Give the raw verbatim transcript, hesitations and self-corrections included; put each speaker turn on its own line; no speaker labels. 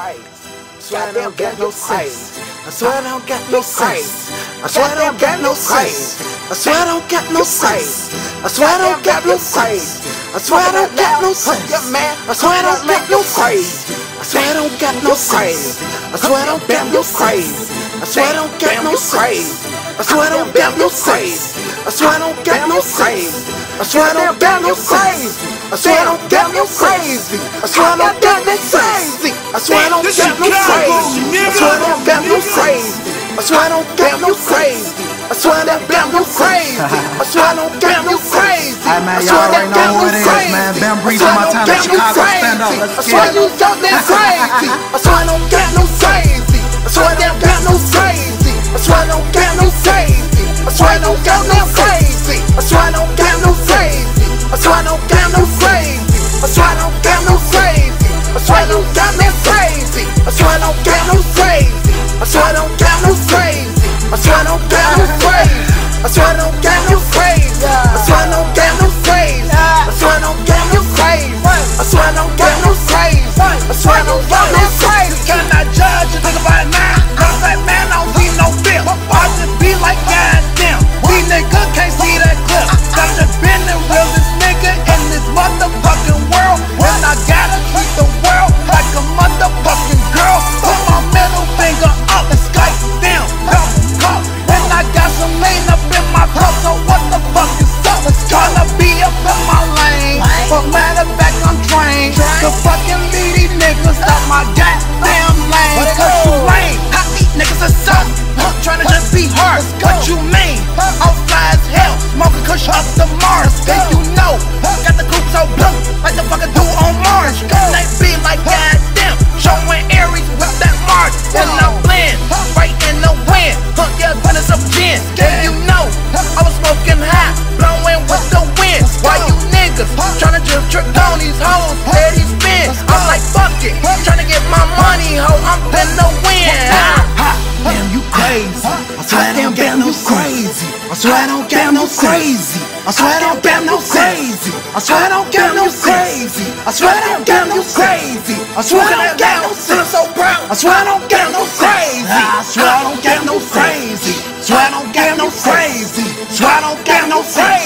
swear I don't got no sense. I swear I don't got no sense. I swear I don't got no sense. I swear I don't got no sense. I swear I don't got no sense. I swear I don't got no sense. I swear I don't got no sense. I swear I don't got no sense. I swear I don't got no sense. I swear I don't got no sense. I swear I don't got no sense. I swear I don't got no sense. I swear I don't got no sense. I swear I don't got no sense. I swear I don't got no sense. I swear I don't got no sense. I swear I don't got no sense. I swear I don't got no sense. I swear I don't got no sense. I swear I don't got no sense.
Hey man, y'all already know who it is, man. Ben Breeze on my time in Chicago. Stand up, let's
I swear you something crazy. I swear I don't got no sense. I swear I don't got no sense. I swear I don't got no sense. I swear I don't got no sense. I swear I don't got no sense. I swear I don't got no sense. I swear I don't got no sense. I swear I don't got no sense. I swear I don't got no sense. I swear I don't got no sense. I swear I don't got no sense. I swear I don't got no sense. I swear I don't got no sense. I swear I don't got no sense. I swear I don't got no sense. I swear I don't got no sense.
Cannot judge you, think about it now. Cause that man don't see no film. I just be like goddamn. These niggas can't see that clip. Got to been the realest nigga in this motherfucking world. And I gotta treat the world like a motherfucking girl. Put my middle finger up and Skype down. Cup, cup. And I got some lean up in my cup. So what the fuck is up? Tryna be up in my lane. But matter of fact, I'm trained to fucking lead these niggas out my goddamn lane. Cause you lame. How these niggas are something. Tryna just be hard. What you mean? Outside as hell. Smoking kush up the Mars. Then you know. Got the coupe so blue. Like the fucking dude on Mars. Cause they be like goddamn. Showing Aries with that Mars. And I blend. Right in the wind. Huh, yeah, when it's up gin. Then you know. I was smoking high. Blowing with the wind. Why you niggas tryna just trick on these hoes? Steady spin. I'm like fuck it. Tryna get my money, ho. I'm finna win.
Damn, you crazy. I swear I don't got no crazy. I swear I don't got no crazy. I swear I don't got no crazy. I swear I don't got no crazy. I swear I don't got no crazy. I swear I don't got no sense. So proud. I swear I don't got no crazy. I swear I don't got no crazy. Swear I don't got no crazy. Swear I don't got no crazy.